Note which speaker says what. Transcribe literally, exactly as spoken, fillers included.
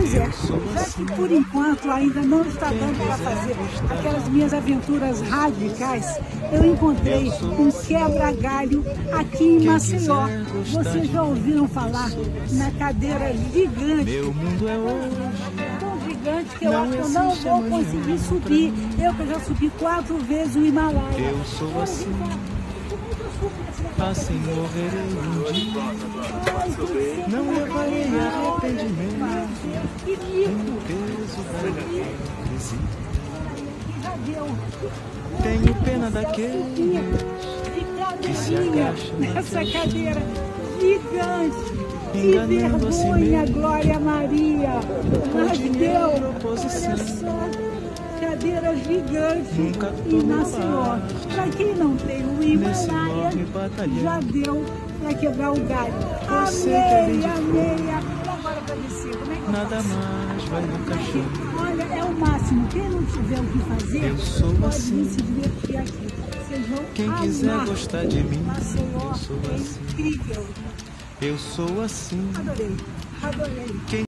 Speaker 1: Pois é, já que por enquanto ainda não está dando para fazer aquelas minhas aventuras radicais, eu encontrei um quebra-galho aqui em Maceió. Vocês já ouviram falar na cadeira gigante?
Speaker 2: Meu mundo é hoje.
Speaker 1: Tão gigante que eu acho que eu não vou conseguir subir. Eu que já subi quatro vezes o Himalaia.
Speaker 2: Eu sou assim. Assim morrerei um dia. Não levarei arrependimento.
Speaker 1: Que rico!
Speaker 2: Peso da Tenho pena daquele que se agacha
Speaker 1: nessa cadeira gigante. Que
Speaker 2: enganando a si
Speaker 1: vergonha,
Speaker 2: mesmo.
Speaker 1: Glória Maria! Mas Deus,
Speaker 2: oposição.
Speaker 1: olha só, cadeira gigante
Speaker 2: Nunca
Speaker 1: em
Speaker 2: tô
Speaker 1: Maceió. Para quem não tem o
Speaker 2: Nesse
Speaker 1: Himalaia,
Speaker 2: enorme batalhão.
Speaker 1: já deu para quebrar o galho.
Speaker 2: Você que é bem
Speaker 1: Amei,
Speaker 2: de
Speaker 1: amei. E agora para descer, como é que eu
Speaker 2: Nada
Speaker 1: faço?
Speaker 2: mais vai no caixão.
Speaker 1: Olha, é o máximo. Quem não tiver o que fazer,
Speaker 2: Eu sou
Speaker 1: pode
Speaker 2: assim.
Speaker 1: vir se divertir aqui. Vocês vão
Speaker 2: Quem
Speaker 1: amar.
Speaker 2: quiser gostar de mim,
Speaker 1: Maceió
Speaker 2: eu sou
Speaker 1: é
Speaker 2: assim.
Speaker 1: incrível.
Speaker 2: Eu sou assim.
Speaker 1: Adorei, adorei.
Speaker 2: Quem